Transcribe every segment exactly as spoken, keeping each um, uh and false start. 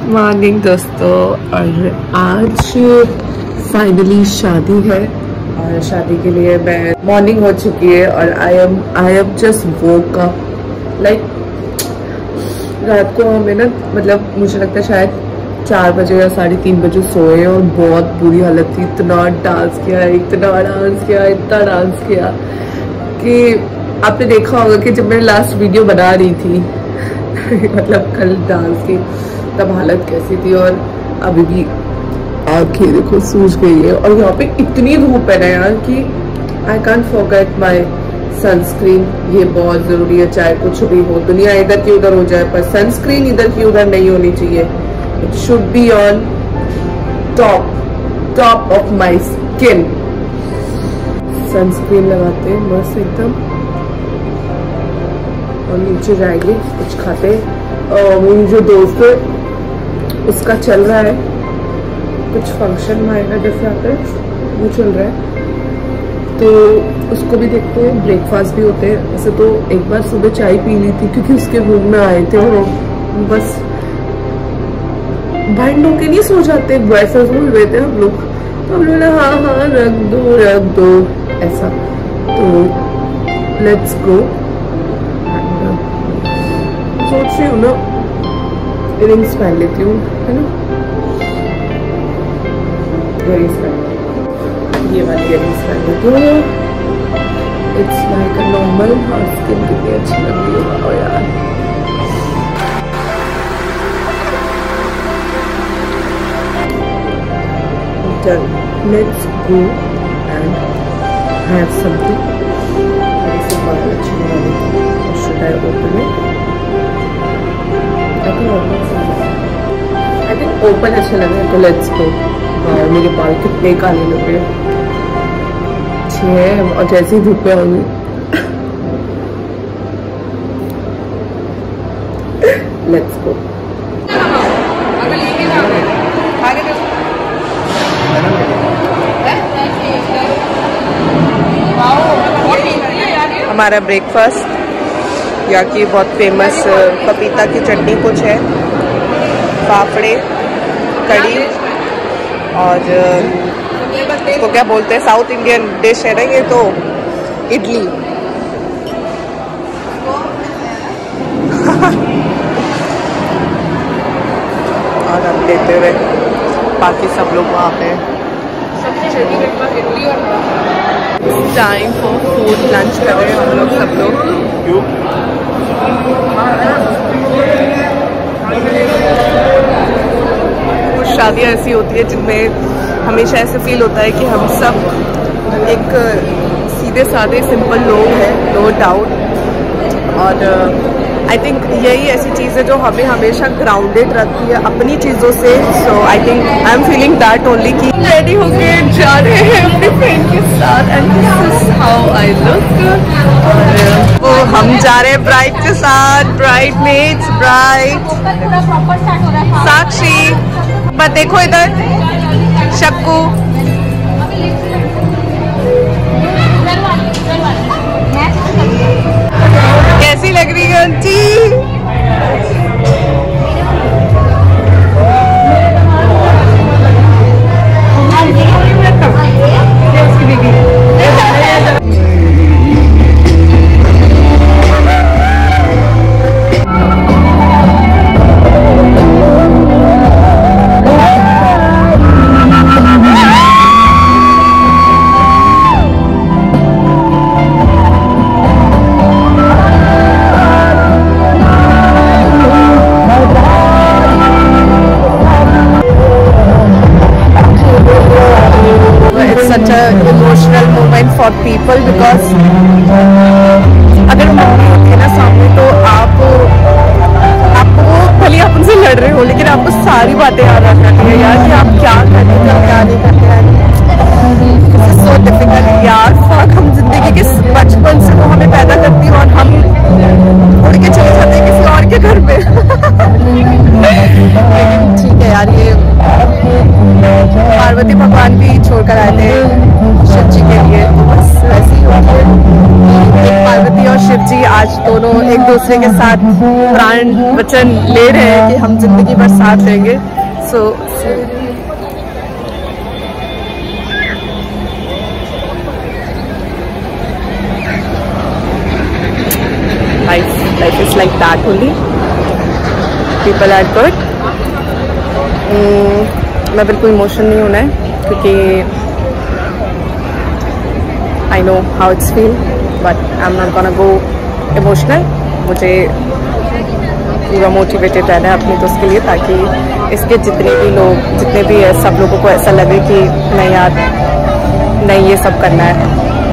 Morning दोस्तों, और आज फाइनली शादी है और शादी के लिए मैं मॉर्निंग हो चुकी है और I am I am just woke up. Like रात को हमें ना, मतलब मुझे लगता है शायद चार बजे या साढ़े तीन बजे सोए और बहुत बुरी हालत थी। इतना डांस किया इतना डांस किया इतना डांस किया कि आपने देखा होगा कि जब मैं लास्ट वीडियो बना रही थी मतलब कल डांस की, तब हालत कैसी थी। और अभी भी आंखें देखो सूज गई है। और यहाँ पे इतनी धूप है ना यार कि I can't forget my sunscreen. ये बहुत जरूरी है, चाहे कुछ भी हो, दुनिया इधर की उधर हो जाए, पर सनस्क्रीन इधर की उधर नहीं होनी चाहिए। It should be on top top of my skin. Sunscreen लगाते हैं बस एकदम, और नीचे जाएंगे कुछ खाते। और मेरी जो दोस्त है उसका चल रहा है कुछ फंक्शन मायना जैसे आता है वो चल रहा है, तो उसको भी देखते हैं। ब्रेकफास्ट भी होते हैं। वैसे तो एक बार सुबह चाय पी ली थी क्योंकि उसके रूम में आए थे और बस बैंड होके नहीं सो जाते, वैसा सो हुए थे हम लोग। तो हम लोग हाँ हाँ रख दो रख दो ऐसा। तो लेट्स गो। सोच रही हूँ ना इयरिंग्स पहन लेती हूँ, है ना। इयरिंग्स पहन, ये वाली इयरिंग्स पहन लेती हूँ। It's like a normal. और स्किन कितनी अच्छी लग रही है। और यार done, let's go and have something. ऐसे बाल अच्छी बना लेती हूँ। Should I open it? I think open अच्छा लग रहा है, तो लेट्स गो। और मेरे बाल कितने काले लग रहे हैं, अच्छे हैं। और जैसी धूप में होंगी लेट्स गो। हमारा ब्रेकफास्ट यहाँ की बहुत फेमस पपीता की चटनी कुछ है, फाफड़े, कड़ी, और इसको क्या बोलते हैं, साउथ इंडियन डिश है ना ये, तो इडली। और हम लेते हुए बाकी सब लोग वहाँ पे। टाइम फॉर फूड, लंच कर रहे हैं हम लोग सब लोग। कुछ शादियाँ ऐसी होती है जिनमें हमेशा ऐसे फील होता है कि हम सब एक सीधे साधे सिंपल लोग हैं, नो डाउट। और आई थिंक यही ऐसी चीज़ है जो हमें हमेशा ग्राउंडेड रखती है अपनी चीज़ों से। So I think I am feeling that only कि रेडी होके जा रहे हैं अपने फ्रेंड के साथ, and this is how I look. तो हम जा रहे हैं ब्राइड के साथ, ब्राइड मेट्स, ब्राइड साक्षी। बस देखो इधर शक्कू, कैसी लग रही है aunty? such a emotional moment for people because अगर मम्मी होती है ना सामने तो आप आपको भले आप उनसे लड़ रहे हो लेकिन आपको सारी बातें याद आ जाती है यार कि आप क्या करते हैं क्या नहीं करते हैं। सो डिफिकल्ट यार, हम जिंदगी के बचपन से वो हमें पैदा करती है और हम उड़ के चले जाते हैं किसी और के घर पे। लेकिन ठीक है यार, ये पार्वती भगवान भी छोड़कर आए थे शिव जी के लिए, तो बस वैसे ही होती है। एक पार्वती और शिव जी आज दोनों एक दूसरे के साथ प्राण वचन ले रहे हैं कि हम जिंदगी भर साथ रहेंगे। सो life life is like that only. People are good. mm, मैं बिल्कुल इमोशन नहीं होना है क्योंकि I know how it's feel, but I'm not gonna go emotional. मुझे पूरा मोटिवेटेड रहना है अपनी दोस्त के लिए, ताकि इसके जितने भी लोग जितने भी है सब लोगों को ऐसा लगे कि नहीं यार नहीं ये सब करना है।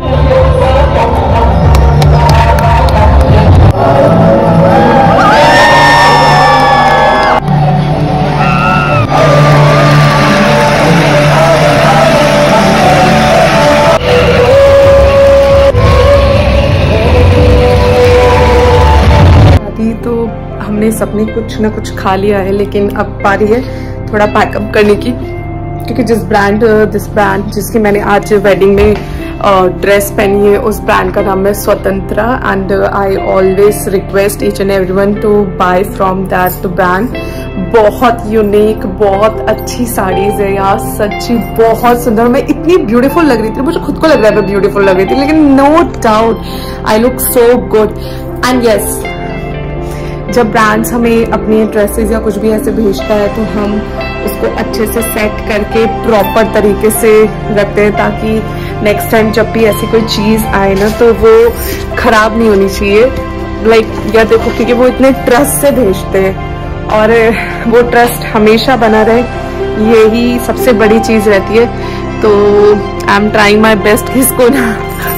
तो हमने सबने कुछ ना कुछ खा लिया है, लेकिन अब बारी है थोड़ा पैकअप करने की, क्योंकि जिस ब्रांड जिस ब्रांड जिसकी मैंने आज वेडिंग में ड्रेस पहनी है उस ब्रांड का नाम है Swatantra, and I always request each and everyone to buy from that brand. बहुत यूनिक, बहुत अच्छी साड़ीज है यार, सच्ची बहुत सुंदर। मैं इतनी ब्यूटीफुल लग रही थी, मुझे खुद को लग रहा है मैं ब्यूटीफुल लग रही थी, लेकिन no doubt I look so good. And yes, जब ब्रांड्स हमें अपनी ड्रेसेस या कुछ भी ऐसे भेजता है तो हम उसको अच्छे से सेट करके प्रॉपर तरीके से रखते हैं, ताकि नेक्स्ट टाइम जब भी ऐसी कोई चीज़ आए ना तो वो खराब नहीं होनी चाहिए। लाइक like, या देखो, क्योंकि वो इतने ट्रस्ट से भेजते हैं और वो ट्रस्ट हमेशा बना रहे, यही सबसे बड़ी चीज़ रहती है। तो I am trying my best कि इसको ना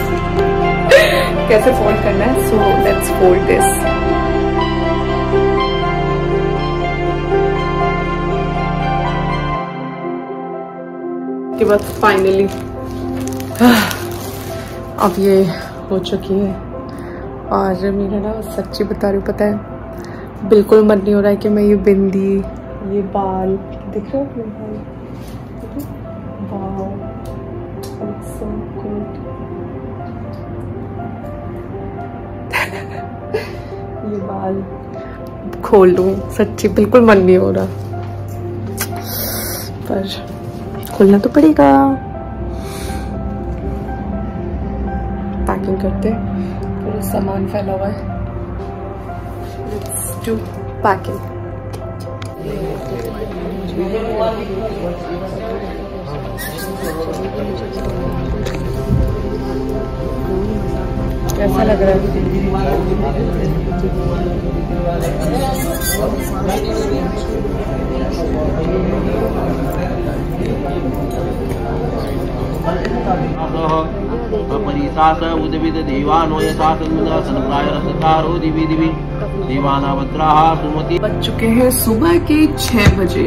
कैसे फोल्ड करना है। So let's fold this. के बाद फाइनली अब ये हो चुकी है, और मेरा ना सच्ची बता रही हूँ, पता है बिल्कुल मन नहीं हो रहा है कि मैं ये बिंदी, ये बाल दिख रहा है, वाओ इट्स सो गुड, ये बाल खोल लूँ, सच्ची बिल्कुल मन नहीं हो रहा, पर खोलना तो पड़ेगा। पैकिंग करते, पूरा सामान फैला हुआ है, लेट्स डू पैकिंग। कैसा लग रहा है? परिसास उद्भिद देवानो यशासनप्रायरसकारो दिवि दिवि देवाना भद्राः सुमति। बज चुके हैं सुबह के छह बजे।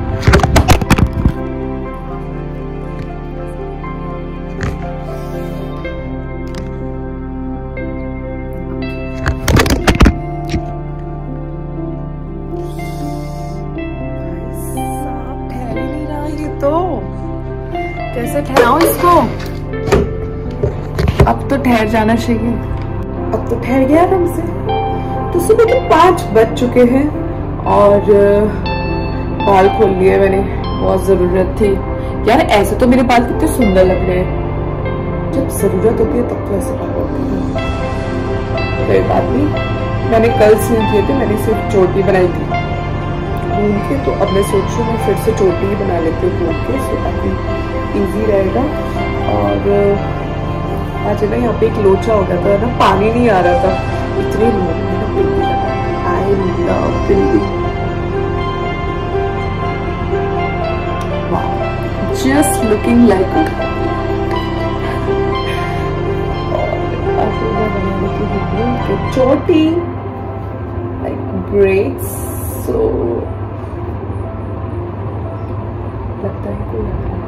कैसे ठहराऊं इसको? अब तो ठहर जाना चाहिए, अब तो ठहर गया हमसे। तो सुबह के पाँच बज चुके हैं और बाल खोल लिए मैंने, बहुत जरूरत थी यार। ऐसे तो मेरे बाल कितने सुंदर लग रहे हैं, जब जरूरत होती है तब तो ऐसे बाल होते हैं। कोई बात नहीं, मैंने कल सीन किए थे, मैंने सिर्फ चोटी बनाई थी घूम के, तो अब मैं सोच रही हूँ मैं फिर से चोटी ही बना लेती हूँ घूम के, सो ताकि ईजी रहेगा। और आज ना यहाँ पे एक लोचा हो गया था ना, पानी नहीं आ रहा था, इतनी आई लव बिल्ली, जस्ट लुकिंग लाइक चोटी लाइक ब्रेड्स। सो लगता है कोई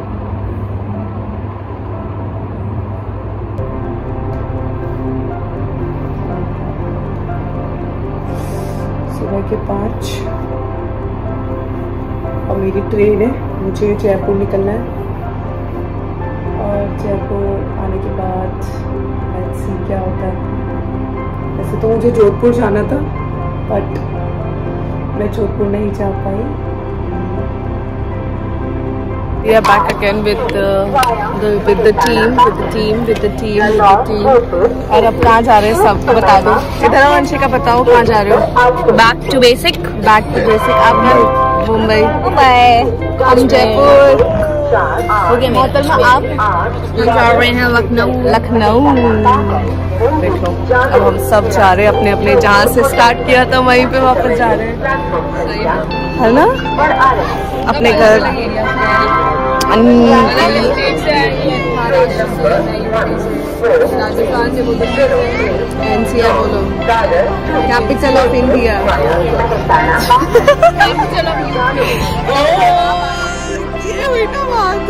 सुबह के पाँच और मेरी ट्रेन है, मुझे जयपुर निकलना है, और जयपुर आने के बाद लेट्स सी क्या होता है। वैसे तो मुझे जोधपुर जाना था बट मैं जोधपुर नहीं जा पाई। We are back again with the, the with the team, with the team, with the team, with the team. और अब कहाँ जा रहे हैं सब बता दो। इधर वंशिका बताओ कहाँ जा रहे हो? Back to basic. Back to basic. आप घर मुंबई। मुंबई। हम जयपुर। ओके मोहतरमा आप जा रहे हैं लखनऊ। लखनऊ। देखो अब हम सब जा रहे हैं अपने अपने जहाँ से स्टार्ट किया था वहीं पे वापस जा रहे हैं, है ना? अपने घर। एनसीआर बोलो, कैपिटल ऑफ इंडिया। ये हुई ना बात।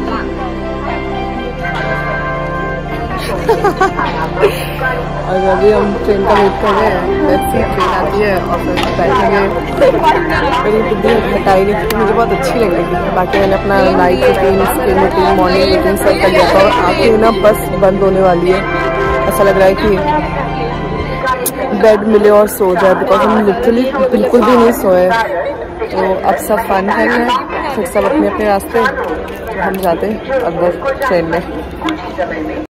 और अभी हम ट्रेन का वेट कर रहे हैं। वैसे ट्रेन आती है और फिर बैठेंगे। मेरी बुद्धि हटाई नहीं क्योंकि मुझे बहुत अच्छी लग रही थी। बाकी मैंने अपना night routine, skin routine, morning routine सब कर लिया था और आके ना बस बंद होने वाली है। ऐसा लग रहा है कि बेड मिले और सो जाए, बिकॉज हम लिटरली बिल्कुल भी नहीं सोए। तो अब सब फन कर रहे हैं, फिर सब अपने अपने रास्ते, हम जाते हैं अंदर ट्रेन में।